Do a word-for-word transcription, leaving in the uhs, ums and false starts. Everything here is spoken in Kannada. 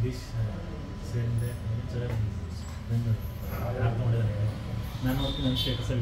ಗಿರೀಶ್ ಸೇರಿದೆ ಚೆನ್ನಾಗಿ ಅರ್ಥ ಮಾಡಿದ್ದಾರೆ ನಾನು ಹೋಗ್ತೀನಿ ನನ್ನ ಸ್ಟೇಟಸಲ್ಲಿ